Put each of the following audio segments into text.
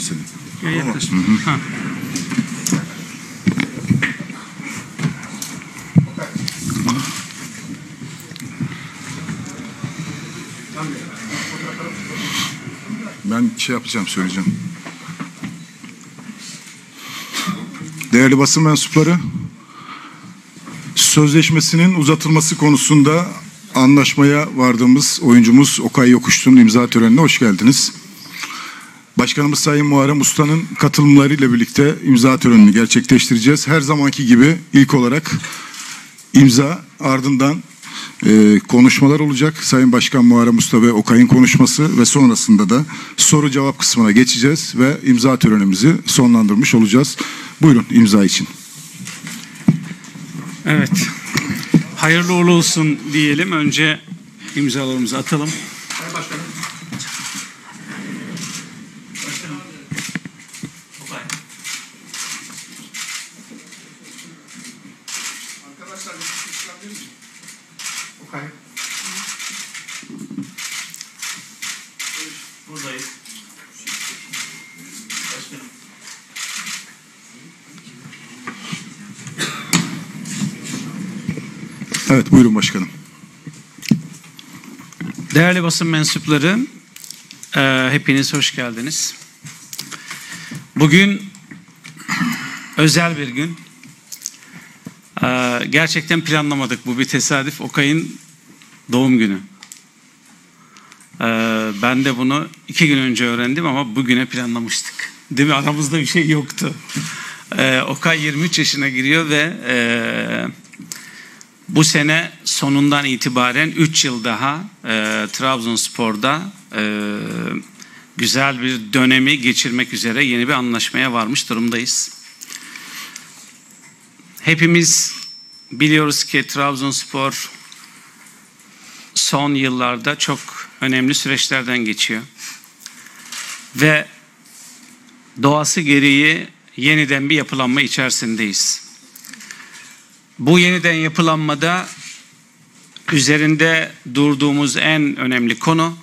seni. Yaklaştım. Tamam. Ben söyleyeceğim. Değerli basın mensupları, sözleşmesinin uzatılması konusunda anlaşmaya vardığımız oyuncumuz Okay Yokuştu'nun imza törenine hoş geldiniz. Başkanımız Sayın Muharrem Usta'nın katılımlarıyla birlikte imza törenini gerçekleştireceğiz. Her zamanki gibi ilk olarak imza, ardından konuşmalar olacak. Sayın Başkan Muharrem Usta ve Okay'ın konuşması ve sonrasında da soru cevap kısmına geçeceğiz ve imza törenimizi sonlandırmış olacağız. Buyurun imza için. Evet. Hayırlı uğurlu olsun diyelim. Önce imzalarımızı atalım. Sayın Başkanım. Başkanım. Okay. Arkadaşlar bir şey çıkabilir miyim? Okay. Buradayız. Başkanım. Evet, buyurun başkanım. Değerli basın mensupları, hepiniz hoş geldiniz. Bugün özel bir gün. Gerçekten planlamadık. Bu bir tesadüf. Okay'ın doğum günü. Ben de bunu 2 gün önce öğrendim ama bugüne planlamıştık. Değil mi? Aramızda bir şey yoktu. Okay 23 yaşına giriyor ve bu sene sonundan itibaren 3 yıl daha Trabzonspor'da güzel bir dönemi geçirmek üzere yeni bir anlaşmaya varmış durumdayız. Hepimiz biliyoruz ki Trabzonspor son yıllarda çok önemli süreçlerden geçiyor. Ve doğası gereği yeniden bir yapılanma içerisindeyiz. Bu yeniden yapılanmada üzerinde durduğumuz en önemli konu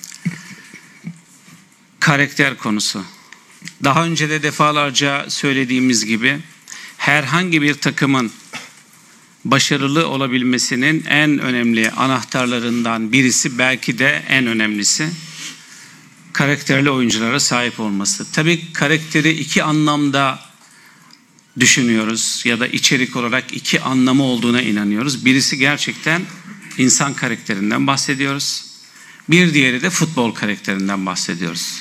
karakter konusu. Daha önce de defalarca söylediğimiz gibi herhangi bir takımın başarılı olabilmesinin en önemli anahtarlarından birisi, belki de en önemlisi, karakterli oyunculara sahip olması. Tabii karakteri iki anlamda düşünüyoruz ya da içerik olarak iki anlamı olduğuna inanıyoruz. Birisi gerçekten insan karakterinden bahsediyoruz. Bir diğeri de futbol karakterinden bahsediyoruz.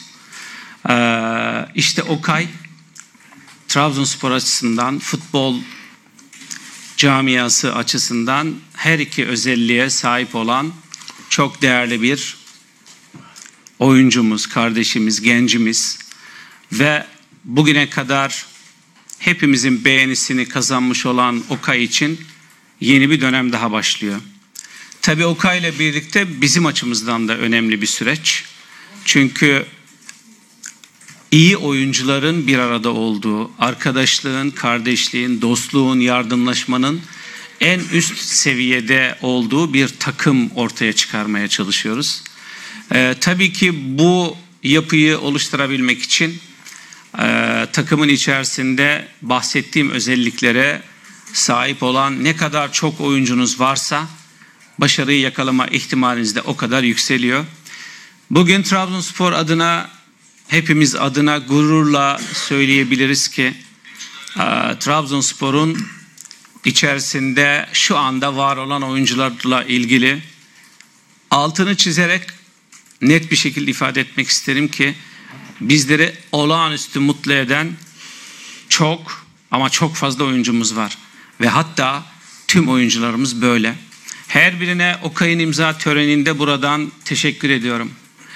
İşte Okay, Trabzonspor açısından, futbol camiası açısından her iki özelliğe sahip olan çok değerli bir oyuncumuz, kardeşimiz, gencimiz ve bugüne kadar hepimizin beğenisini kazanmış olan Okay için yeni bir dönem daha başlıyor. Tabii Okay ile birlikte bizim açımızdan da önemli bir süreç. Çünkü iyi oyuncuların bir arada olduğu, arkadaşlığın, kardeşliğin, dostluğun, yardımlaşmanın en üst seviyede olduğu bir takım ortaya çıkarmaya çalışıyoruz. Tabii ki bu yapıyı oluşturabilmek için takımın içerisinde bahsettiğim özelliklere sahip olan ne kadar çok oyuncunuz varsa başarıyı yakalama ihtimaliniz de o kadar yükseliyor. Bugün Trabzonspor adına, hepimiz adına gururla söyleyebiliriz ki Trabzonspor'un içerisinde şu anda var olan oyuncularla ilgili altını çizerek net bir şekilde ifade etmek isterim ki bizleri olağanüstü mutlu eden çok ama çok fazla oyuncumuz var. Ve hatta tüm oyuncularımız böyle. Her birine Okay'ın imza töreninde buradan teşekkür ediyorum.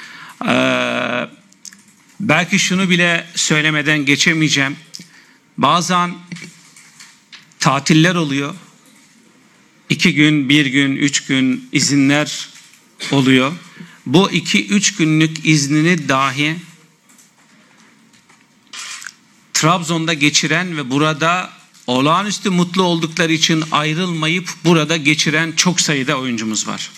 Belki şunu bile söylemeden geçemeyeceğim. Bazen tatiller oluyor. 2 gün, 1 gün, 3 gün izinler oluyor. Bu 2-3 günlük iznini dahi Trabzon'da geçiren ve burada olağanüstü mutlu oldukları için ayrılmayıp burada geçiren çok sayıda oyuncumuz var.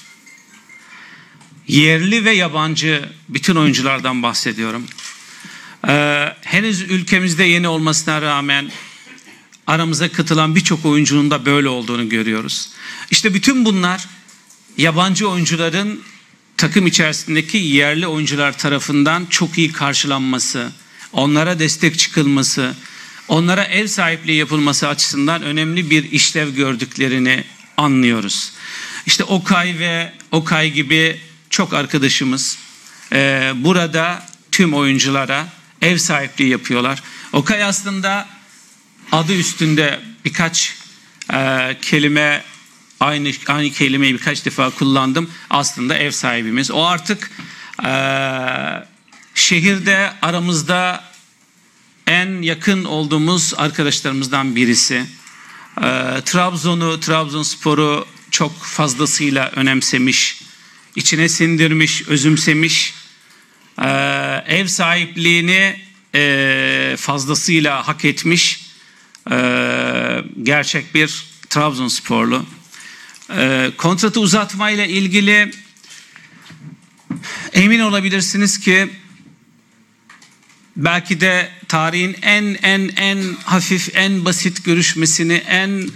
Yerli ve yabancı bütün oyunculardan bahsediyorum. henüz ülkemizde yeni olmasına rağmen aramıza katılan birçok oyuncunun da böyle olduğunu görüyoruz. İşte bütün bunlar yabancı oyuncuların takım içerisindeki yerli oyuncular tarafından çok iyi karşılanması, onlara destek çıkılması, onlara ev sahipliği yapılması açısından önemli bir işlev gördüklerini anlıyoruz. İşte Okay gibi çok arkadaşımız burada tüm oyunculara ev sahipliği yapıyorlar. Okay aslında adı üstünde birkaç kelime, aynı kelimeyi birkaç defa kullandım. Aslında ev sahibimiz. O artık şehirde aramızda en yakın olduğumuz arkadaşlarımızdan birisi. Trabzonspor'u çok fazlasıyla önemsemiş, içine sindirmiş, özümsemiş, ev sahipliğini fazlasıyla hak etmiş gerçek bir Trabzonsporlu. Kontratı uzatmayla ilgili emin olabilirsiniz ki belki de tarihin en hafif, en basit görüşmesini, en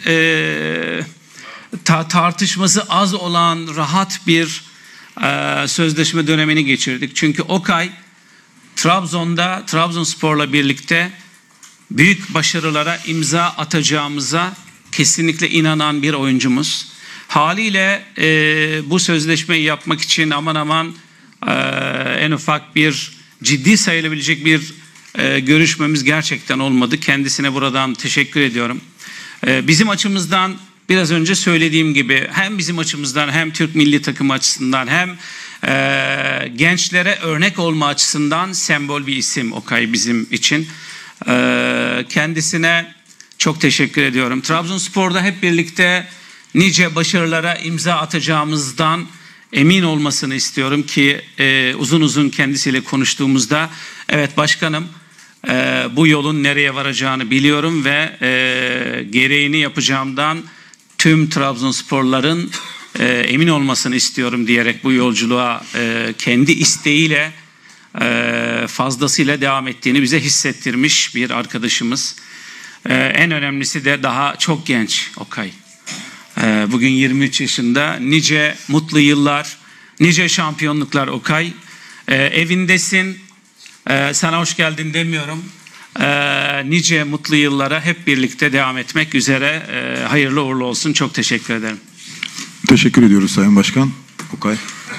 tartışması az olan rahat bir sözleşme dönemini geçirdik. Çünkü Okay Trabzonspor'la birlikte büyük başarılara imza atacağımıza kesinlikle inanan bir oyuncumuz. Haliyle bu sözleşmeyi yapmak için aman en ufak bir ciddi sayılabilecek bir görüşmemiz gerçekten olmadı. Kendisine buradan teşekkür ediyorum. Bizim açımızdan biraz önce söylediğim gibi hem bizim açımızdan hem Türk milli takımı açısından hem gençlere örnek olma açısından sembol bir isim Okay bizim için. Kendisine çok teşekkür ediyorum. Trabzonspor'da hep birlikte nice başarılara imza atacağımızdan emin olmasını istiyorum ki uzun uzun kendisiyle konuştuğumuzda evet başkanım bu yolun nereye varacağını biliyorum ve gereğini yapacağımdan tüm Trabzonsporların emin olmasını istiyorum diyerek bu yolculuğa kendi isteğiyle fazlasıyla devam ettiğini bize hissettirmiş bir arkadaşımız. En önemlisi de daha çok genç Okay. Bugün 23 yaşında. Nice mutlu yıllar, nice şampiyonluklar Okay. Evindesin. Sana hoş geldin demiyorum. Nice mutlu yıllara hep birlikte devam etmek üzere. Hayırlı uğurlu olsun. Çok teşekkür ederim. Teşekkür ediyoruz Sayın Başkan. Okay.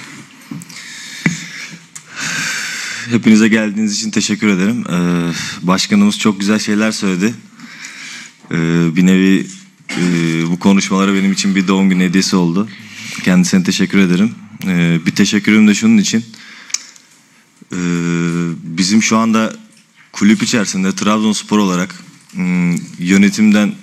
Hepinize geldiğiniz için teşekkür ederim. Başkanımız çok güzel şeyler söyledi. Bir nevi bu konuşmaları benim için bir doğum günü hediyesi oldu. Kendisine teşekkür ederim. Bir teşekkürüm de şunun için. Bizim şu anda kulüp içerisinde Trabzonspor olarak yönetimden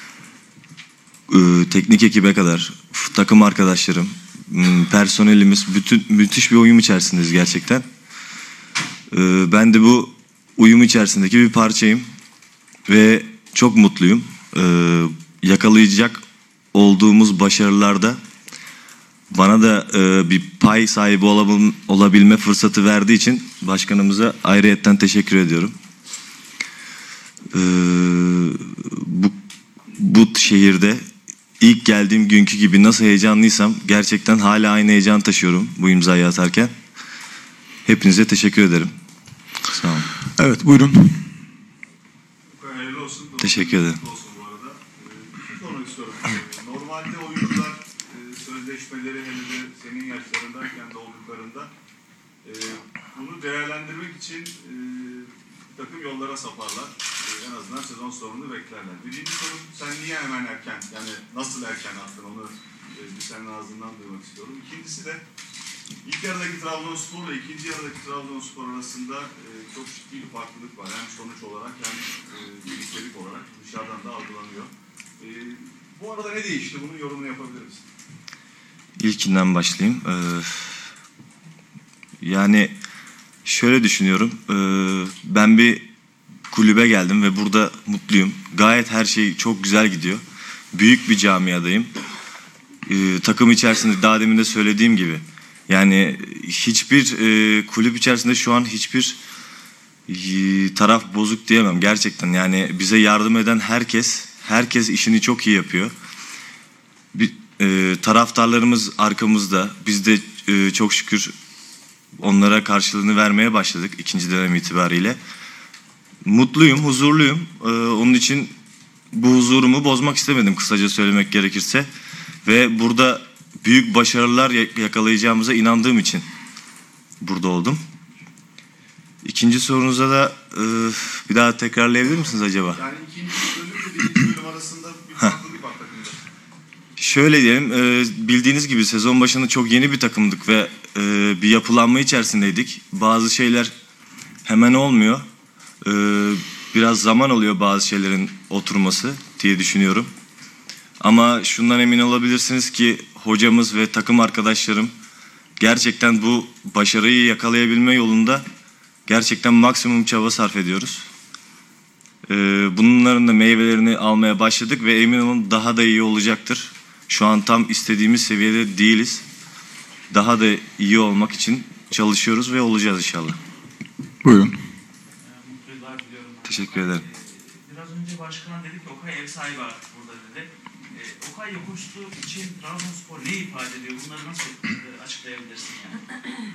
teknik ekibe kadar takım arkadaşlarım, personelimiz müthiş bir uyum içerisindeyiz gerçekten. Ben de bu uyum içerisindeki bir parçayım ve çok mutluyum. Yakalayacak olduğumuz başarılarda bana da bir pay sahibi olabilme fırsatı verdiği için başkanımıza ayrıyetten teşekkür ediyorum. Bu şehirde ilk geldiğim günkü gibi nasıl heyecanlıysam gerçekten hala aynı heyecan taşıyorum bu imzayı atarken. Hepinize teşekkür ederim. Sağ olun. Evet buyurun. Hayırlı olsun. Teşekkür ederim. Hayırlı olsun bu arada. Şu sormak istiyorum. Normalde oyuncular sözleşmeleri hele de senin yaşlarındayken de olduklarında bunu değerlendirmek için bir takım yollara saparlar. En azından sezon sonunu beklerler. Birinci sorum, sen niye hemen erken, yani nasıl erken attın onu bir senin ağzından duymak istiyorum. İkincisi de İlk yarıdaki Trabzonspor'la ikinci yarıdaki Trabzonspor arasında çok ciddi bir farklılık var. Hem sonuç olarak hem içerik olarak dışarıdan da algılanıyor. Bu arada ne değişti? Bunun yorumunu yapabilir misin? İlkinden başlayayım. Yani şöyle düşünüyorum. Ben bir kulübe geldim ve burada mutluyum. Gayet her şey çok güzel gidiyor. Büyük bir camiadayım. Takım içerisinde daha demin de söylediğim gibi. Yani hiçbir kulüp içerisinde şu an hiçbir taraf bozuk diyemem gerçekten. Yani bize yardım eden herkes işini çok iyi yapıyor. Taraftarlarımız arkamızda. Biz de çok şükür onlara karşılığını vermeye başladık ikinci dönem itibariyle. Mutluyum, huzurluyum. Onun için bu huzurumu bozmak istemedim kısaca söylemek gerekirse. Ve burada büyük başarılar yakalayacağımıza inandığım için burada oldum. İkinci sorunuza da bir daha tekrarlayabilir misiniz acaba? Yani ikinci bölümle birinci bölüm arasında bir farklılık var takımda. Şöyle diyelim, bildiğiniz gibi sezon başında çok yeni bir takımdık ve bir yapılanma içerisindeydik. Bazı şeyler hemen olmuyor. Biraz zaman alıyor bazı şeylerin oturması diye düşünüyorum. Ama şundan emin olabilirsiniz ki hocamız ve takım arkadaşlarım gerçekten bu başarıyı yakalayabilme yolunda gerçekten maksimum çaba sarf ediyoruz. Bunların da meyvelerini almaya başladık ve emin olun daha da iyi olacaktır. Şu an tam istediğimiz seviyede değiliz. Daha da iyi olmak için çalışıyoruz ve olacağız inşallah. Buyurun. Mutluluklar diliyorum. Teşekkür ederim. Biraz önce başkan dedi ki Okay ev sahibi artık burada dedi. Okay yokuştuğu için Trabzonspor ne ifade ediyor? Bunları nasıl açıklayabilirsin yani?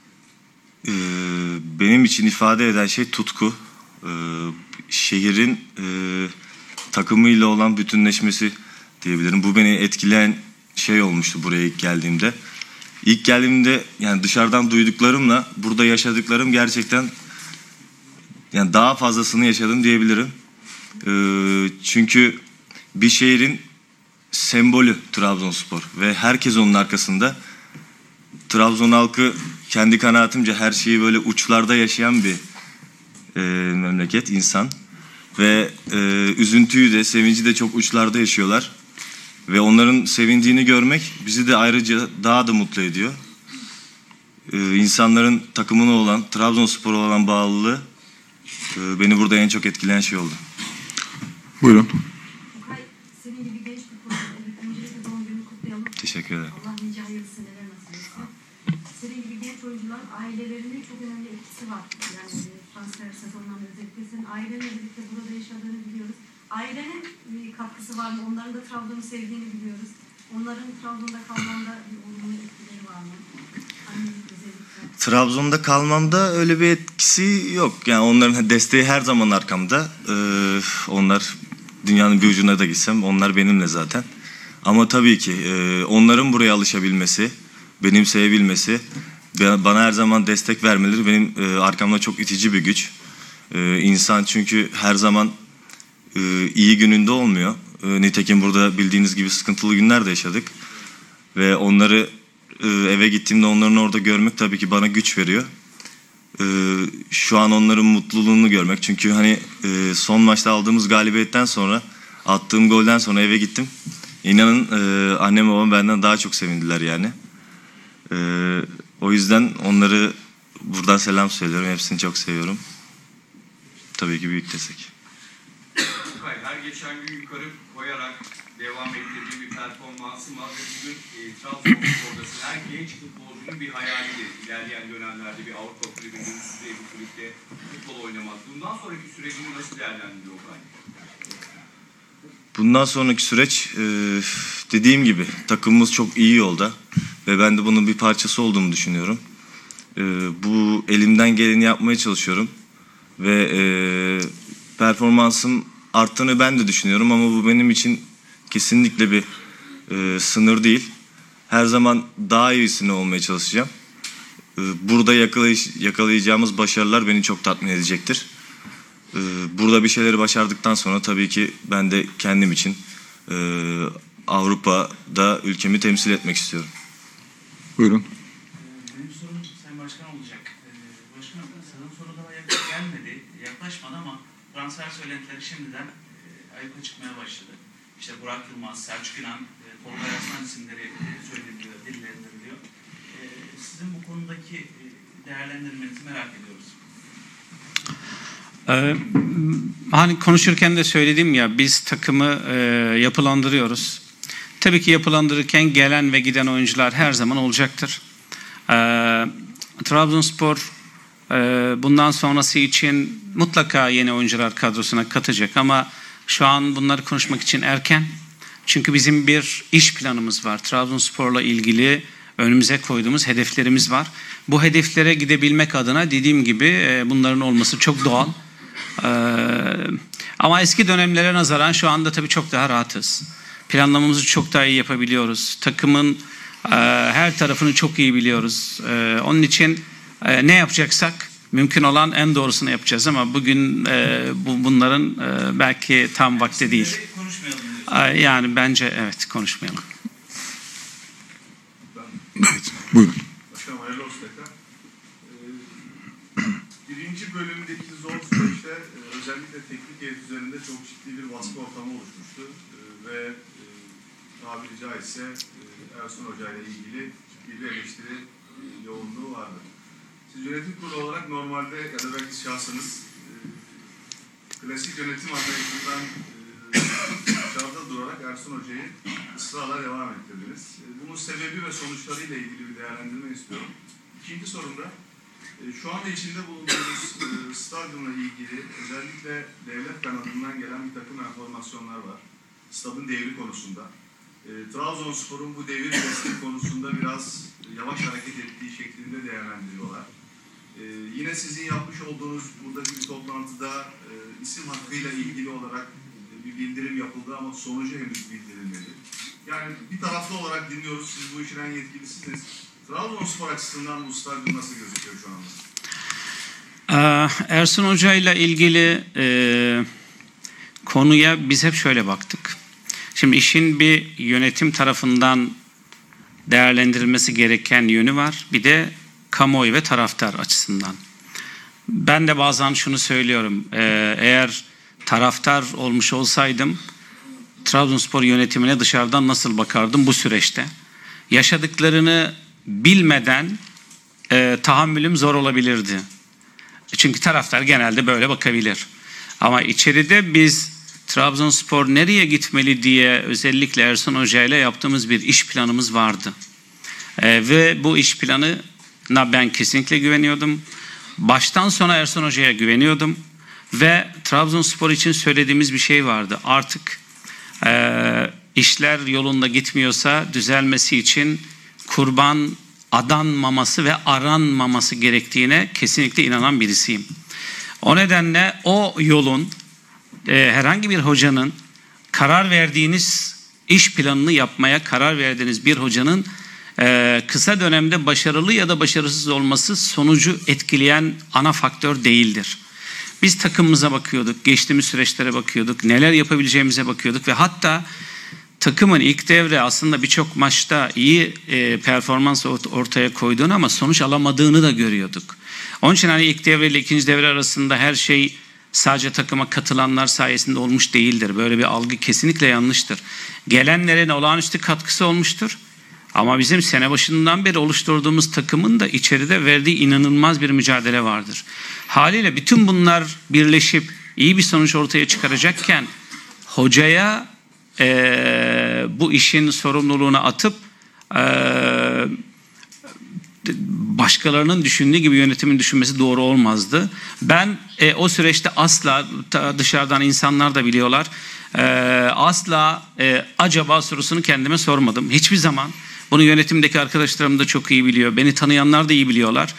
Benim için ifade eden şey tutku. Şehrin takımıyla olan bütünleşmesi diyebilirim. Bu beni etkileyen şey olmuştu buraya ilk geldiğimde. İlk geldiğimde yani dışarıdan duyduklarımla burada yaşadıklarım gerçekten yani daha fazlasını yaşadım diyebilirim. Çünkü bir şehrin sembolü Trabzonspor ve herkes onun arkasında. Trabzon halkı kendi kanaatimce her şeyi böyle uçlarda yaşayan bir memleket, insan. Ve üzüntüyü de, sevinci de çok uçlarda yaşıyorlar. Ve onların sevindiğini görmek bizi de ayrıca daha da mutlu ediyor. İnsanların takımına olan, Trabzonspor'a olan bağlılığı beni burada en çok etkileyen şey oldu. Buyurun. Okay, senin gibi genç bir proje. Öncelikle doğum gününü kutlayalım. Teşekkür ederim. Allah nice hayırlı seneler nasip etsin. Senin gibi genç oyuncuların ailelerinin çok önemli etkisi var. Yani transfer sezonundan özellikle senin ailenle birlikte burada yaşadığını biliyoruz. Ailenin bir katkısı var mı? Onların da Trabzon'u sevdiğini biliyoruz. Onların Trabzon'da kalmanda bir olumlu etkileri var mı? Annelik özellikle. Trabzon'da kalmamda öyle bir etkisi yok. Yani onların desteği her zaman arkamda. Onlar dünyanın bir ucuna da gitsem onlar benimle zaten. Ama tabii ki onların buraya alışabilmesi, benimseyebilmesi, bana her zaman destek vermeleri benim arkamda çok itici bir güç. İnsan çünkü her zaman iyi gününde olmuyor. Nitekim burada bildiğiniz gibi sıkıntılı günler de yaşadık. Ve onları eve gittiğimde onların orada görmek tabii ki bana güç veriyor. Şu an onların mutluluğunu görmek. Çünkü hani son maçta aldığımız galibiyetten sonra, attığım golden sonra eve gittim. İnanın annem babam benden daha çok sevindiler yani. O yüzden onları buradan selam söylüyorum. Hepsini çok seviyorum. Tabii ki büyük destek. Okay, her geçen gün yukarı koyarak devam ettirdiği bir performansım var ve bugün Trabzonspor'dasın. Her genç futbolcunun bir hayalidir. İlerleyen dönemlerde bir Avrupa kulübünün üst düzey bir kulüpte futbol oynamak. Bundan sonraki sürecini nasıl değerlendiriyor Okay? Bundan sonraki süreç dediğim gibi takımımız çok iyi yolda ve ben de bunun bir parçası olduğumu düşünüyorum. Bu elimden geleni yapmaya çalışıyorum ve performansım arttığını ben de düşünüyorum ama bu benim için kesinlikle bir sınır değil. Her zaman daha iyisini olmaya çalışacağım. Burada yakalayacağımız başarılar beni çok tatmin edecektir. Burada bir şeyleri başardıktan sonra tabii ki ben de kendim için Avrupa'da ülkemi temsil etmek istiyorum. Buyurun. Benim sorum Sayın Başkan olacak. Başkan sezon sonu daha gelmedi, yaklaşmadı ama transfer söylentileri şimdiden ayyuka çıkmaya başladı. İşte Burak Yılmaz, Selçuk İnan, Tolga Arslan isimleri söyleniliyor, dillendiriliyor. Sizin bu konudaki değerlendirmenizi merak ediyoruz. Hani konuşurken de söyledim ya, biz takımı yapılandırıyoruz. Tabii ki yapılandırırken gelen ve giden oyuncular her zaman olacaktır. Trabzonspor Bundan sonrası için mutlaka yeni oyuncular kadrosuna katacak ama şu an bunları konuşmak için erken. Çünkü bizim bir iş planımız var. Trabzonspor'la ilgili önümüze koyduğumuz hedeflerimiz var. Bu hedeflere gidebilmek adına dediğim gibi bunların olması çok doğal. Ama eski dönemlere nazaran şu anda tabii çok daha rahatız. Planlamamızı çok daha iyi yapabiliyoruz. Takımın her tarafını çok iyi biliyoruz. Onun için ne yapacaksak mümkün olan en doğrusunu yapacağız ama bugün bunların belki tam vakti değil. Konuşmayalım diyorsun. Yani bence evet konuşmayalım. Evet, buyurun. Başkanım hayırlı olsun tekrar. Birinci bölümdeki zor süreçte özellikle teknik heyet üzerinde çok ciddi bir baskı ortamı oluşmuştu. Ve tabiri caizse Ersun Hoca ile ilgili ciddi bir eleştiri yoğunluğu vardı. Siz yönetim kurulu olarak normalde ya da belki şahsınız klasik yönetim anlayışından dışarıda durarak Ersun Hoca'yı ısrarla devam ettirdiniz. Bunun sebebi ve sonuçlarıyla ilgili bir değerlendirme istiyorum. İkinci sorumda şu anda içinde bulunduğumuz stadyumla ilgili özellikle devlet kanadından gelen bir takım enformasyonlar var. Stadın devri konusunda. Trabzonspor'un bu devir testi konusunda biraz yavaş hareket ettiği şeklinde değerlendiriyorlar. Yine sizin yapmış olduğunuz buradaki bir toplantıda isim hakkıyla ilgili olarak bir bildirim yapıldı ama sonucu henüz bildirilmedi. Yani bir taraflı olarak dinliyoruz, siz bu işin en yetkilisiniz. Trabzonspor açısından bu stadyum nasıl gözüküyor şu anda? Ersun Hoca ile ilgili konuya biz hep şöyle baktık. Şimdi işin bir yönetim tarafından değerlendirilmesi gereken yönü var. Bir de kamuoyu ve taraftar açısından. Ben de bazen şunu söylüyorum. Eğer taraftar olmuş olsaydım Trabzonspor yönetimine dışarıdan nasıl bakardım bu süreçte? Yaşadıklarını bilmeden tahammülüm zor olabilirdi. Çünkü taraftar genelde böyle bakabilir. Ama içeride biz Trabzonspor nereye gitmeli diye özellikle Ersun Hoca ile yaptığımız bir iş planımız vardı. Ve bu iş planına ben kesinlikle güveniyordum. Baştan sona Ersun Hoca'ya güveniyordum. Ve Trabzonspor için söylediğimiz bir şey vardı. Artık işler yolunda gitmiyorsa düzelmesi için kurban adanmaması ve aranmaması gerektiğine kesinlikle inanan birisiyim. O nedenle o yolun herhangi bir hocanın karar verdiğiniz iş planını yapmaya karar verdiğiniz bir hocanın kısa dönemde başarılı ya da başarısız olması sonucu etkileyen ana faktör değildir. Biz takımımıza bakıyorduk, geçtiğimiz süreçlere bakıyorduk, neler yapabileceğimize bakıyorduk ve hatta takımın ilk devre aslında birçok maçta iyi performans ortaya koyduğunu ama sonuç alamadığını da görüyorduk. Onun için hani ilk devre ile ikinci devre arasında her şey sadece takıma katılanlar sayesinde olmuş değildir. Böyle bir algı kesinlikle yanlıştır. Gelenlerin olağanüstü katkısı olmuştur. Ama bizim sene başından beri oluşturduğumuz takımın da içeride verdiği inanılmaz bir mücadele vardır. Haliyle bütün bunlar birleşip iyi bir sonuç ortaya çıkaracakken hocaya bu işin sorumluluğunu atıp başkalarının düşündüğü gibi yönetimin düşünmesi doğru olmazdı. Ben o süreçte asla dışarıdan insanlar da biliyorlar asla acaba sorusunu kendime sormadım. Hiçbir zaman. Bunu yönetimdeki arkadaşlarım da çok iyi biliyor. Beni tanıyanlar da iyi biliyorlar.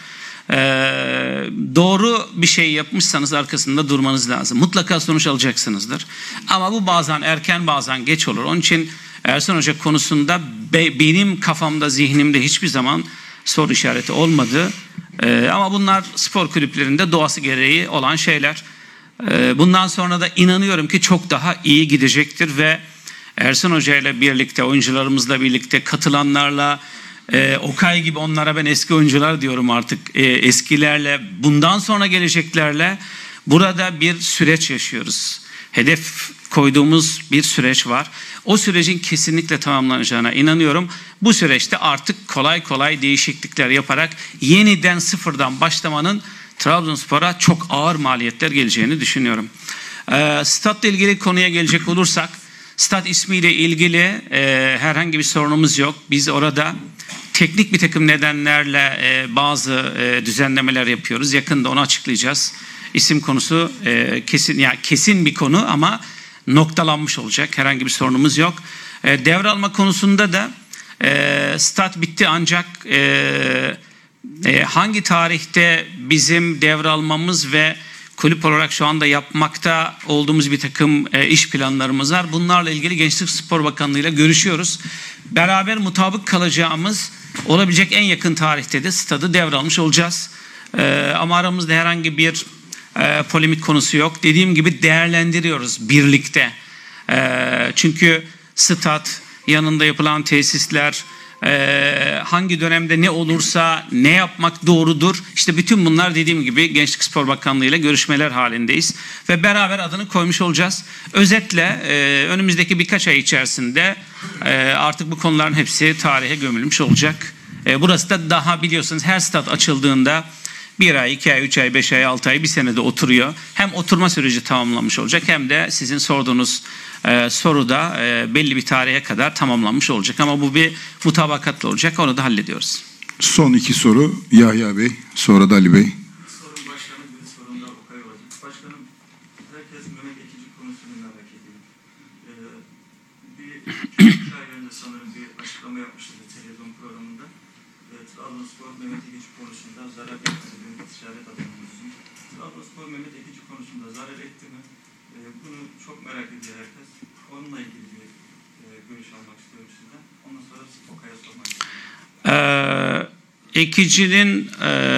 Doğru bir şey yapmışsanız arkasında durmanız lazım. Mutlaka sonuç alacaksınızdır. Ama bu bazen erken bazen geç olur. Onun için Ersun Hoca konusunda benim kafamda zihnimde hiçbir zaman soru işareti olmadı. Ama bunlar spor kulüplerinde doğası gereği olan şeyler. Bundan sonra da inanıyorum ki çok daha iyi gidecektir ve Ersun Hoca ile birlikte, oyuncularımızla birlikte, katılanlarla, Okay gibi onlara ben eski oyuncular diyorum artık, eskilerle, bundan sonra geleceklerle burada bir süreç yaşıyoruz. Hedef koyduğumuz bir süreç var. O sürecin kesinlikle tamamlanacağına inanıyorum. Bu süreçte artık kolay kolay değişiklikler yaparak yeniden sıfırdan başlamanın Trabzonspor'a çok ağır maliyetler geleceğini düşünüyorum. Statla ilgili konuya gelecek olursak, stat ismiyle ilgili herhangi bir sorunumuz yok. Biz orada teknik bir takım nedenlerle bazı düzenlemeler yapıyoruz. Yakında onu açıklayacağız. İsim konusu kesin bir konu ama noktalanmış olacak. Herhangi bir sorunumuz yok. Devralma konusunda da stat bitti ancak hangi tarihte bizim devralmamız ve kulüp olarak şu anda yapmakta olduğumuz bir takım iş planlarımız var. Bunlarla ilgili Gençlik Spor Bakanlığı ile görüşüyoruz. Beraber mutabık kalacağımız olabilecek en yakın tarihte de stadı devralmış olacağız. Ama aramızda herhangi bir polemik konusu yok. Dediğim gibi değerlendiriyoruz birlikte. Çünkü stat, yanında yapılan tesisler, hangi dönemde ne olursa ne yapmak doğrudur. İşte bütün bunlar dediğim gibi Gençlik Spor Bakanlığı ile görüşmeler halindeyiz. Ve beraber adını koymuş olacağız. Özetle önümüzdeki birkaç ay içerisinde artık bu konuların hepsi tarihe gömülmüş olacak. Burası da daha biliyorsunuz her stat açıldığında 1 ay, 2 ay, 3 ay, 5 ay, 6 ay, bir senede oturuyor. Hem oturma süreci tamamlanmış olacak hem de sizin sorduğunuz soruda belli bir tarihe kadar tamamlanmış olacak. Ama bu bir mutabakatla olacak. Onu da hallediyoruz. Son 2 soru Yahya Bey, sonra da Ali Bey. Sorun başkanım, bir sorun da Okay olacak. Başkanım, herkes Mehmet Ekici konusunu merak ediyor. Bir 2 ay önce sanırım bir açıklama yapmıştı televizyon programında. Trabzonspor Mehmet Ekici konusunda zarar etti mi? Ticaret adamımızın. Trabzonspor Mehmet Ekici konusunda zarar etti mi? Bunu çok merak ediyor herkes. Onunla ilgili bir görüş almak istiyorum sizden. Ondan sonra Okay'a sormak istiyorum. Ekicinin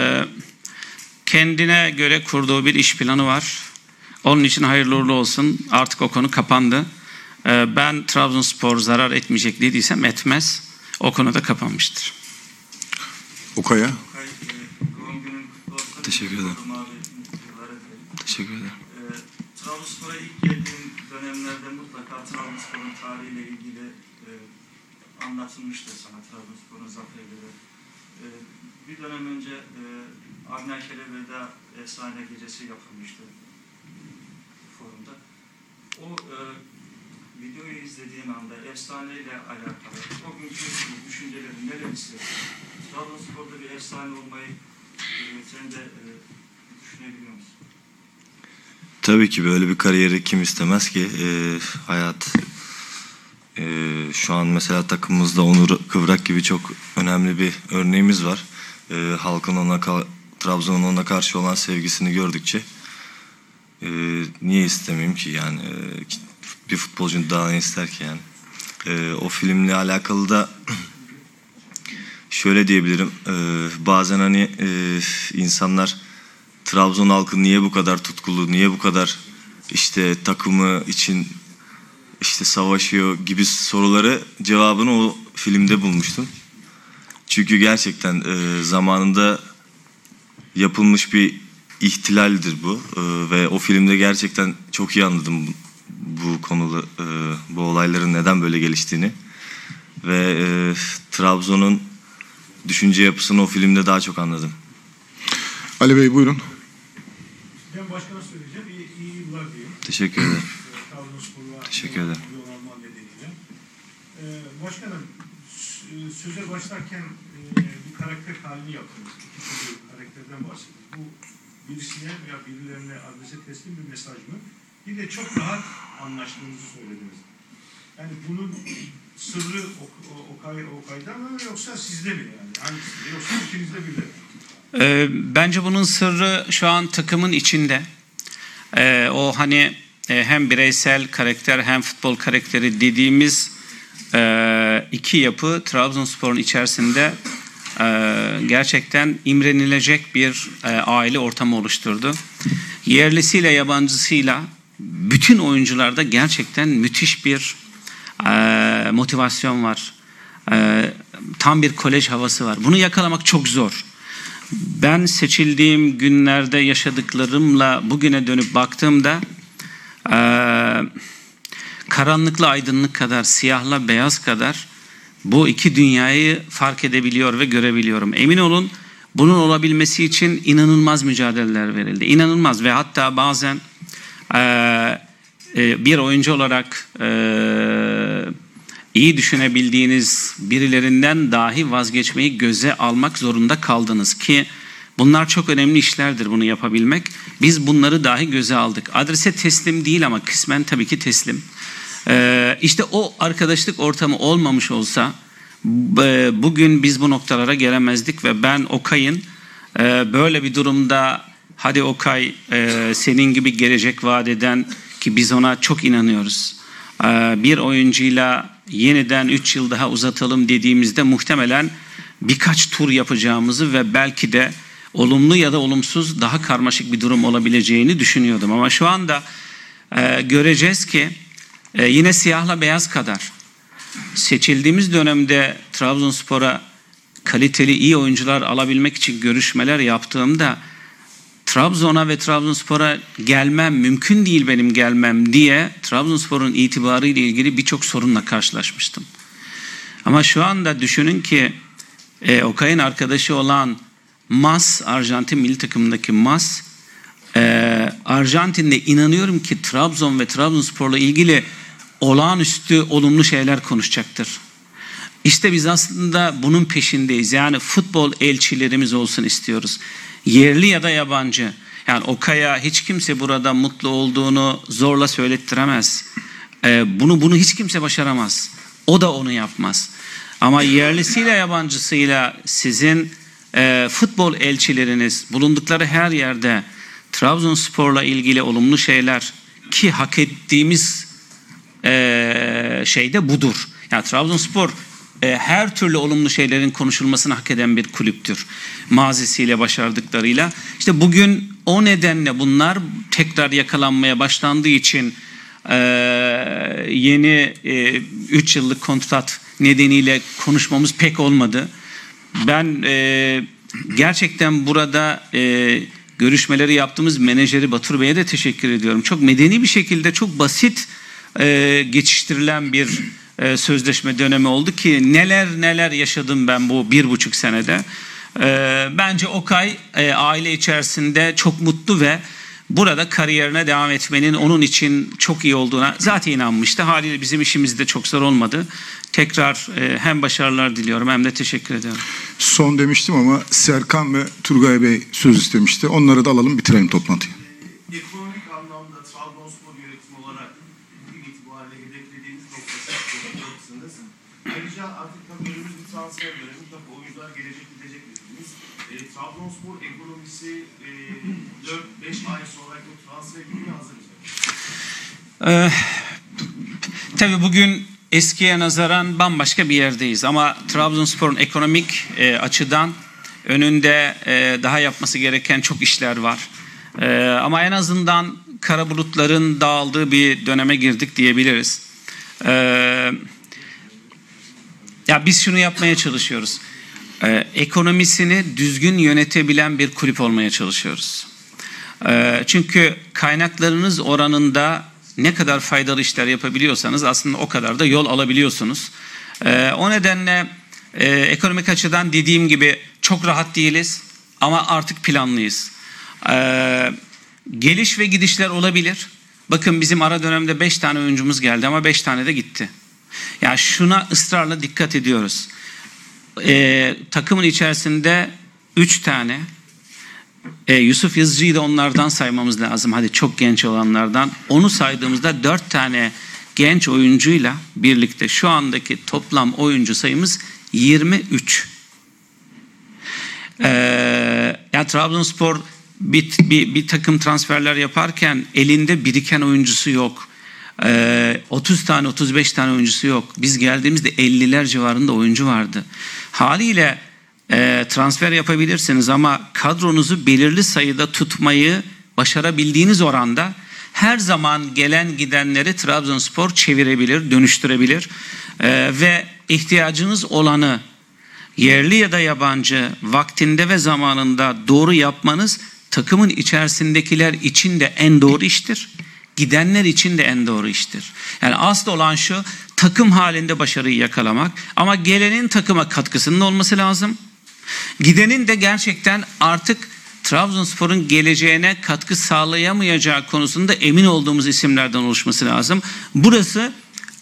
kendine göre kurduğu bir iş planı var. Onun için hayırlı uğurlu olsun. Artık o konu kapandı. Ben Trabzonspor zarar etmeyecek dediysem etmez. O konu da kapanmıştır. Okay'a. Okay, doğum günün kutlu olsun. Teşekkür ederim. Yıllara dilerim. Teşekkür ederim. Trabzonspor'a ilk geldiğim dönemlerde mutlaka Trabzonspor'un tarihiyle ilgili anlatılmıştı sana Trabzonspor'un zaferleri. Bir dönem önce Avni Kelebey'de efsane gecesi yapılmıştı forumda. O videoyu izlediğin anda efsaneyle alakalı o günkü düşüncelerin neler istiyorsun? Trabzonspor'da bir efsane olmayı sen de düşünebiliyor musun? Tabii ki böyle bir kariyeri kim istemez ki? Hayat şu an mesela takımımızda Onur Kıvrak gibi çok önemli bir örneğimiz var. Halkın Trabzon'un ona karşı olan sevgisini gördükçe niye istemeyeyim ki yani bir futbolcunun daha ne ister ki yani. O filmle alakalı da şöyle diyebilirim. Bazen hani insanlar Trabzon halkı niye bu kadar tutkulu, niye bu kadar işte takımı için işte savaşıyor gibi soruları cevabını o filmde bulmuştum. Çünkü gerçekten zamanında yapılmış bir ihtilaldir bu ve o filmde gerçekten çok iyi anladım bu konulu bu olayların neden böyle geliştiğini ve Trabzon'un düşünce yapısını o filmde daha çok anladım. Ali Bey buyurun. Ben başkana söyleyeceğim. İyi yıllar diyeyim. Teşekkür ederim. Trabzonspor'la Teşekkür ederim. yol alma nedeniyle. Başkanım, söze başlarken bir karakter halini yaptınız. İki türlü karakterden bahsediyoruz. Bu birisine veya birilerine adrese teslim bir mesaj mı? Bir de çok rahat anlaştığınızı söylediniz. Yani bunun sırrı Okay'da mı yoksa sizde mi yani? Hangisinde yoksa ikinizde birde mi? Bence bunun sırrı şu an takımın içinde. O hani hem bireysel karakter hem futbol karakteri dediğimiz iki yapı Trabzonspor'un içerisinde gerçekten imrenilecek bir aile ortamı oluşturdu. Yerlisiyle yabancısıyla bütün oyuncularda gerçekten müthiş bir motivasyon var. Tam bir kolej havası var. Bunu yakalamak çok zor. Ben seçildiğim günlerde yaşadıklarımla bugüne dönüp baktığımda karanlıkla aydınlık kadar, siyahla beyaz kadar bu iki dünyayı fark edebiliyor ve görebiliyorum. Emin olun bunun olabilmesi için inanılmaz mücadeleler verildi. İnanılmaz ve hatta bazen bir oyuncu olarak iyi düşünebildiğiniz birilerinden dahi vazgeçmeyi göze almak zorunda kaldınız ki bunlar çok önemli işlerdir bunu yapabilmek. Biz bunları dahi göze aldık. Adrese teslim değil ama kısmen tabii ki teslim. İşte o arkadaşlık ortamı olmamış olsa bugün biz bu noktalara gelemezdik ve ben Okay'ın böyle bir durumda hadi Okay senin gibi gelecek vaat eden ki biz ona çok inanıyoruz. Bir oyuncuyla yeniden 3 yıl daha uzatalım dediğimizde muhtemelen birkaç tur yapacağımızı ve belki de olumlu ya da olumsuz daha karmaşık bir durum olabileceğini düşünüyordum. Ama şu anda göreceğiz ki yine siyahla beyaz kadar seçildiğimiz dönemde Trabzonspor'a kaliteli iyi oyuncular alabilmek için görüşmeler yaptığımda Trabzon'a ve Trabzonspor'a gelmem, mümkün değil benim gelmem diye Trabzonspor'un itibarıyla ilgili birçok sorunla karşılaşmıştım. Ama şu anda düşünün ki Okay'ın arkadaşı olan Mas, Arjantin milli takımındaki Mas, Arjantin'de inanıyorum ki Trabzon ve Trabzonspor'la ilgili olağanüstü olumlu şeyler konuşacaktır. İşte biz aslında bunun peşindeyiz. Yani futbol elçilerimiz olsun istiyoruz. Yerli ya da yabancı. Yani Okay'a hiç kimse burada mutlu olduğunu zorla söylettiremez. Bunu hiç kimse başaramaz. O da onu yapmaz. Ama yerlisiyle yabancısıyla sizin futbol elçileriniz bulundukları her yerde Trabzonspor'la ilgili olumlu şeyler ki hak ettiğimiz şey de budur. Yani Trabzonspor her türlü olumlu şeylerin konuşulmasını hak eden bir kulüptür. Mazisiyle, başardıklarıyla. İşte bugün o nedenle bunlar tekrar yakalanmaya başlandığı için yeni 3 yıllık kontrat nedeniyle konuşmamız pek olmadı. Ben gerçekten burada görüşmeleri yaptığımız menajeri Batur Bey'e de teşekkür ediyorum. Çok medeni bir şekilde, çok basit geçiştirilen bir sözleşme dönemi oldu ki neler yaşadım ben bu 1,5 senede. Bence Okay aile içerisinde çok mutlu ve burada kariyerine devam etmenin onun için çok iyi olduğuna zaten inanmıştı. Haliyle bizim işimiz de çok zor olmadı. Tekrar hem başarılar diliyorum hem de teşekkür ediyorum. Son demiştim ama Serkan ve Turgay Bey söz istemişti. Onları da alalım, bitirelim toplantıyı. Ekonomik anlamda Trabzonspor yönetimi olarak bugün itibariyle hedeflediğiniz noktasındasınız. Ayrıca artık tabii önümüz bir transfer dönemi. Mutlaka oyuncular gelecek gidecek dediğimiz. Trabzonspor ekonomisi 4-5 ay sonraki o transfer gibi hazır mı? Tabii bugün eskiye nazaran bambaşka bir yerdeyiz ama Trabzonspor'un ekonomik açıdan önünde daha yapması gereken çok işler var. Ama en azından kara bulutların dağıldığı bir döneme girdik diyebiliriz. Ya biz şunu yapmaya çalışıyoruz. Ekonomisini düzgün yönetebilen bir kulüp olmaya çalışıyoruz. Çünkü kaynaklarınız oranında ne kadar faydalı işler yapabiliyorsanız aslında o kadar da yol alabiliyorsunuz. O nedenle ekonomik açıdan dediğim gibi çok rahat değiliz ama artık planlıyız. Geliş ve gidişler olabilir. Bakın bizim ara dönemde 5 tane oyuncumuz geldi ama 5 tane de gitti. Yani şuna ısrarla dikkat ediyoruz. Takımın içerisinde 3 tane Yusuf Yazıcı'yı da onlardan saymamız lazım. Hadi çok genç olanlardan. Onu saydığımızda 4 tane genç oyuncuyla birlikte şu andaki toplam oyuncu sayımız 23. Yani Trabzonspor bir takım transferler yaparken elinde biriken oyuncusu yok. 30 tane 35 tane oyuncusu yok. Biz geldiğimizde 50'ler civarında oyuncu vardı. Haliyle transfer yapabilirsiniz ama kadronuzu belirli sayıda tutmayı başarabildiğiniz oranda her zaman gelen gidenleri Trabzonspor çevirebilir, dönüştürebilir ve ihtiyacınız olanı yerli ya da yabancı vaktinde ve zamanında doğru yapmanız takımın içerisindekiler için de en doğru iştir. Gidenler için de en doğru iştir. Yani asıl olan şu, takım halinde başarıyı yakalamak ama gelenin takıma katkısının olması lazım. Gidenin de gerçekten artık Trabzonspor'un geleceğine katkı sağlayamayacağı konusunda emin olduğumuz isimlerden oluşması lazım. Burası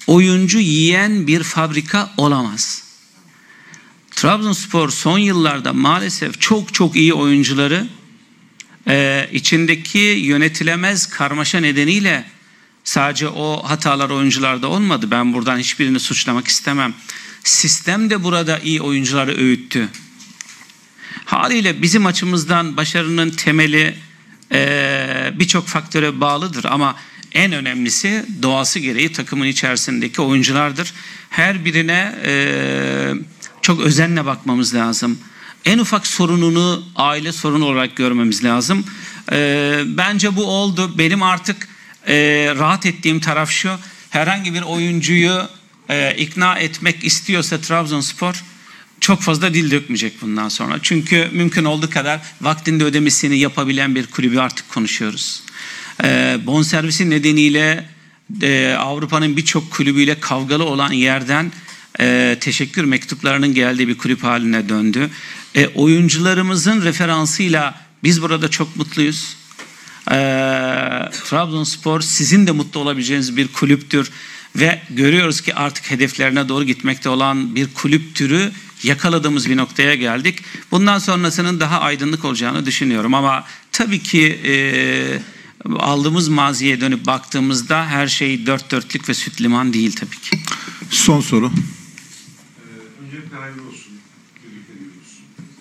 oyuncu yiyen bir fabrika olamaz. Trabzonspor son yıllarda maalesef çok iyi oyuncuları içindeki yönetilemez karmaşa nedeniyle sadece o hatalar oyuncularda olmadı. Ben buradan hiçbirini suçlamak istemem. Sistem de burada iyi oyuncuları öğüttü. Haliyle bizim açımızdan başarının temeli birçok faktöre bağlıdır ama en önemlisi doğası gereği takımın içerisindeki oyunculardır. Her birine çok özenle bakmamız lazım. En ufak sorununu aile sorunu olarak görmemiz lazım. Bence bu oldu. Benim artık rahat ettiğim taraf şu: herhangi bir oyuncuyu ikna etmek istiyorsa Trabzonspor çok fazla dil dökmeyecek bundan sonra. Çünkü mümkün olduğu kadar vaktinde ödemesini yapabilen bir kulübü artık konuşuyoruz. Bonservisi nedeniyle Avrupa'nın birçok kulübüyle kavgalı olan yerden teşekkür mektuplarının geldiği bir kulüp haline döndü. Oyuncularımızın referansıyla biz burada çok mutluyuz. Trabzonspor sizin de mutlu olabileceğiniz bir kulüptür ve görüyoruz ki artık hedeflerine doğru gitmekte olan bir kulüp türü yakaladığımız bir noktaya geldik. Bundan sonrasının daha aydınlık olacağını düşünüyorum ama tabii ki aldığımız maziye dönüp baktığımızda her şey dört dörtlük ve süt liman değil tabii ki. Son soru. Öncelikle hayırlı olsun. Tebrik ediyoruz.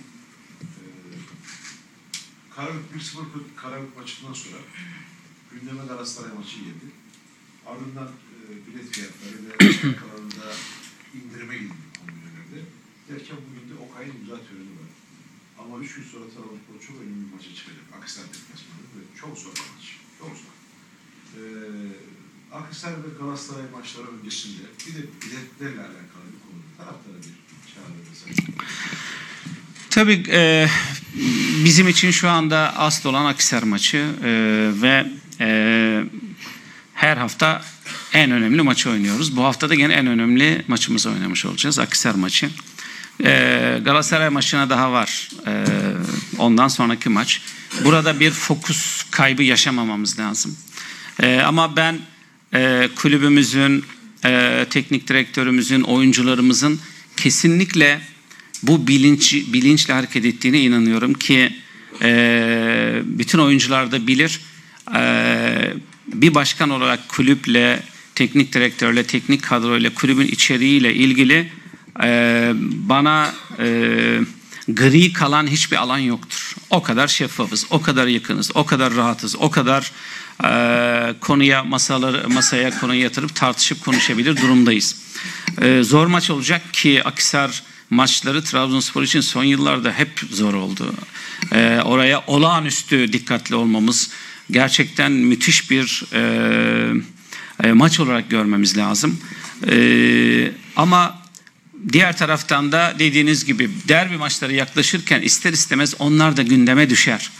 Karabük 1-0 Karabük maçından sonra gündeme Galatasaray maçı geldi. Ardından bilet fiyatları ve kalanında indirime gidildi kombinelerde. Derken bugün de Okay'ın imza töreni var. Ama 3 gün sonra Trabzonspor çok önemli bir maça çıkacak. Akhisar deplasmanı ve çok zor bir maç. Çok zor. Akhisar ve Galatasaray maçları öncesinde bir de biletlerle alakalı bir konu. Taraftara bir çağrı mesela. Tabii bizim için şu anda asıl olan Akhisar maçı ve her hafta en önemli maçı oynuyoruz. Bu hafta da yine en önemli maçımızı oynamış olacağız. Akhisar maçı. Galatasaray maçına daha var. Ondan sonraki maç. Burada bir fokus kaybı yaşamamamız lazım. Ama ben kulübümüzün, teknik direktörümüzün, oyuncularımızın kesinlikle bu bilinçle hareket ettiğine inanıyorum ki bütün oyuncular da bilir. Bir başkan olarak kulüple, teknik direktörle, teknik kadroyla, kulübün içeriğiyle ilgili bana gri kalan hiçbir alan yoktur. O kadar şeffafız, o kadar yakınız, o kadar rahatız, o kadar konuya masaya konuyu yatırıp tartışıp konuşabilir durumdayız. Zor maç olacak ki Akhisar maçları Trabzonspor için son yıllarda hep zor oldu. Oraya olağanüstü dikkatli olmamız gerçekten müthiş bir maç olarak görmemiz lazım. Ama diğer taraftan da dediğiniz gibi derbi maçları yaklaşırken ister istemez onlar da gündeme düşer.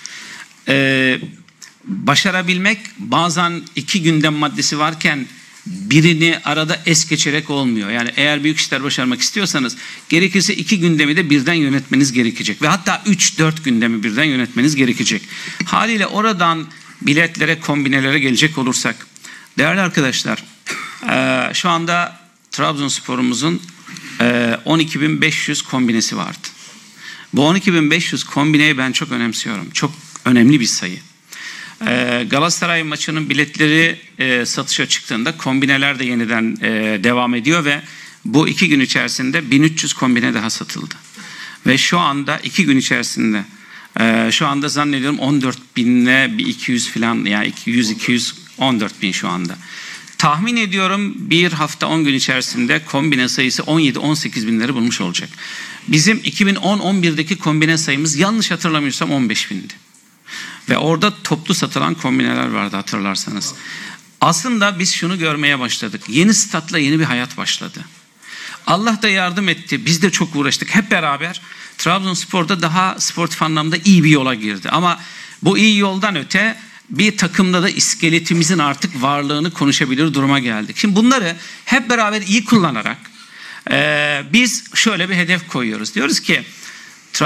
Başarabilmek bazen iki gündem maddesi varken birini arada es geçerek olmuyor. Yani eğer büyük işler başarmak istiyorsanız gerekirse iki gündemi de birden yönetmeniz gerekecek. Ve hatta 3-4 gündemi birden yönetmeniz gerekecek. Haliyle oradan biletlere, kombinelere gelecek olursak. Değerli arkadaşlar, şu anda Trabzonspor'umuzun 12.500 kombinesi vardı. Bu 12.500 kombineyi ben çok önemsiyorum. Çok önemli bir sayı. Galatasaray maçının biletleri satışa çıktığında kombineler de yeniden devam ediyor ve bu 2 gün içerisinde 1300 kombine daha satıldı. Ve şu anda 2 gün içerisinde şu anda zannediyorum 14.000'le bir 200 falan, yani 200 14.000 şu anda. Tahmin ediyorum bir hafta 10 gün içerisinde kombine sayısı 17-18 binleri bulmuş olacak. Bizim 2010-11'deki kombine sayımız yanlış hatırlamıyorsam 15.000'di. Ve orada toplu satılan kombineler vardı hatırlarsanız. Aslında biz şunu görmeye başladık. Yeni statla yeni bir hayat başladı. Allah da yardım etti. Biz de çok uğraştık. Hep beraber Trabzonspor'da daha sportif anlamda iyi bir yola girdi. Ama bu iyi yoldan öte bir takımda da iskeletimizin artık varlığını konuşabilir duruma geldik. Şimdi bunları hep beraber iyi kullanarak biz şöyle bir hedef koyuyoruz. Diyoruz ki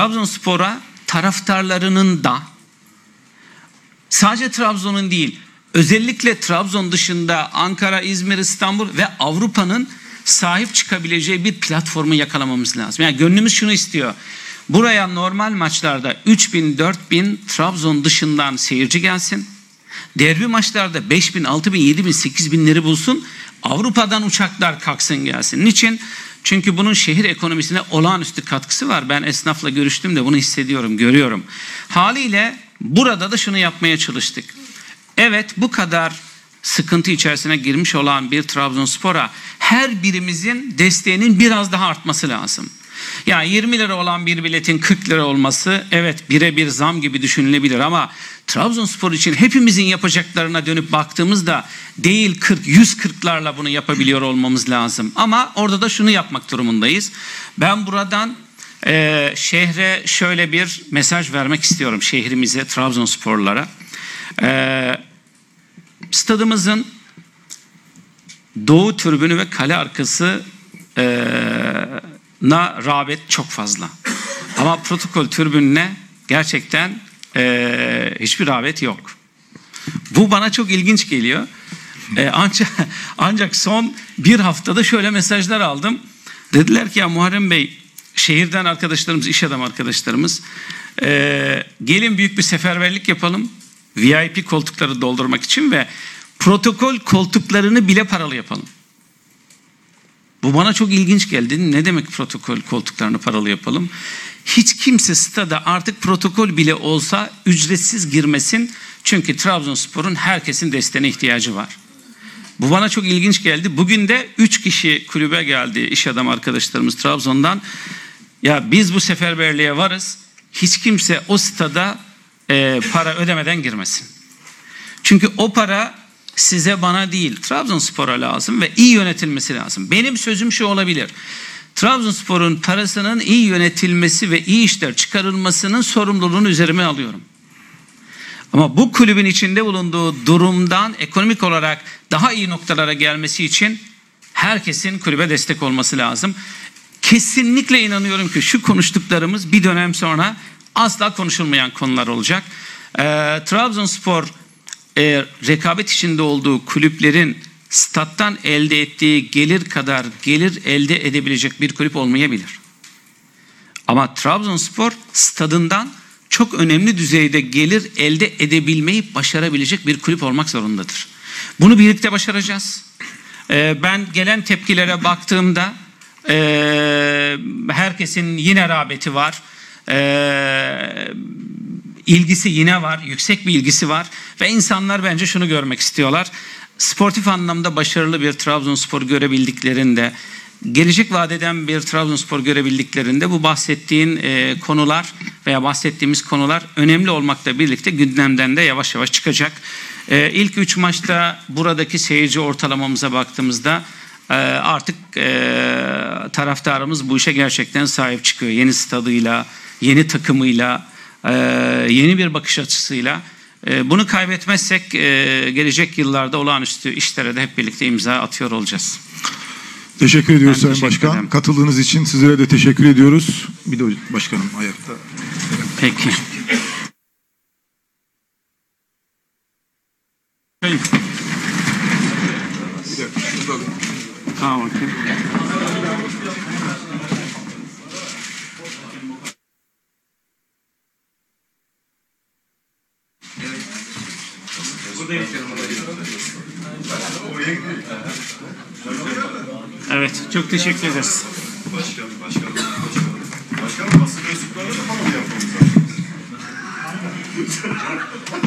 Trabzonspor'a taraftarlarının da sadece Trabzon'un değil özellikle Trabzon dışında Ankara, İzmir, İstanbul ve Avrupa'nın sahip çıkabileceği bir platformu yakalamamız lazım. Yani gönlümüz şunu istiyor. Buraya normal maçlarda 3.000, 4.000 Trabzon dışından seyirci gelsin. Derbi maçlarda 5.000, 6.000, 7.000, 8.000'leri bulsun. Avrupa'dan uçaklar kalksın gelsin. Niçin? Çünkü bunun şehir ekonomisine olağanüstü katkısı var. Ben esnafla görüştüm de bunu hissediyorum, görüyorum. Haliyle burada da şunu yapmaya çalıştık. Evet, bu kadar sıkıntı içerisine girmiş olan bir Trabzonspor'a her birimizin desteğinin biraz daha artması lazım. Yani 20 lira olan bir biletin 40 lira olması evet birebir zam gibi düşünülebilir ama Trabzonspor için hepimizin yapacaklarına dönüp baktığımızda değil 140'larla bunu yapabiliyor olmamız lazım. Ama orada da şunu yapmak durumundayız. Ben buradan şehre şöyle bir mesaj vermek istiyorum, şehrimize, Trabzonsporlulara. Stadımızın doğu tribünü ve kale arkası rağbet çok fazla. Ama protokol tribününe gerçekten hiçbir rağbet yok. Bu bana çok ilginç geliyor. Ancak son bir haftada şöyle mesajlar aldım. Dediler ki ya Muharrem Bey, şehirden arkadaşlarımız, iş adamı arkadaşlarımız, gelin büyük bir seferberlik yapalım. VIP koltukları doldurmak için ve protokol koltuklarını bile paralı yapalım. Bu bana çok ilginç geldi. Ne demek protokol koltuklarını paralı yapalım? Hiç kimse stada artık protokol bile olsa ücretsiz girmesin. Çünkü Trabzonspor'un herkesin desteğine ihtiyacı var. Bu bana çok ilginç geldi. Bugün de 3 kişi kulübe geldi, iş adamı arkadaşlarımız Trabzon'dan. Ya biz bu seferberliğe varız. Hiç kimse o stada para ödemeden girmesin. Çünkü o para size, bana değil, Trabzonspor'a lazım ve iyi yönetilmesi lazım. Benim sözüm şu olabilir. Trabzonspor'un parasının iyi yönetilmesi ve iyi işler çıkarılmasının sorumluluğunu üzerime alıyorum. Ama bu kulübün içinde bulunduğu durumdan ekonomik olarak daha iyi noktalara gelmesi için herkesin kulübe destek olması lazım. Kesinlikle inanıyorum ki şu konuştuklarımız bir dönem sonra asla konuşulmayan konular olacak. Trabzonspor rekabet içinde olduğu kulüplerin stat'tan elde ettiği gelir kadar gelir elde edebilecek bir kulüp olmayabilir. Ama Trabzonspor stadından çok önemli düzeyde gelir elde edebilmeyi başarabilecek bir kulüp olmak zorundadır. Bunu birlikte başaracağız. Ben gelen tepkilere baktığımda herkesin yine rağbeti var. İlgisi yine var, yüksek bir ilgisi var ve insanlar bence şunu görmek istiyorlar. Sportif anlamda başarılı bir Trabzonspor görebildiklerinde, gelecek vadeden bir Trabzonspor görebildiklerinde bu bahsettiğin konular veya bahsettiğimiz konular önemli olmakla birlikte gündemden de yavaş yavaş çıkacak. İlk 3 maçta buradaki seyirci ortalamamıza baktığımızda artık taraftarımız bu işe gerçekten sahip çıkıyor. Yeni stadıyla, yeni takımıyla, yeni bir bakış açısıyla. Bunu kaybetmezsek gelecek yıllarda olağanüstü işlere de hep birlikte imza atıyor olacağız. Teşekkür ediyoruz Sayın teşekkür Başkan. ederim. Katıldığınız için sizlere de teşekkür ediyoruz. Bir de başkanım ayakta. Peki. Tamam. Evet, çok teşekkür ederiz. Başkanım basın mensuplarına da falan yapmamız lazım.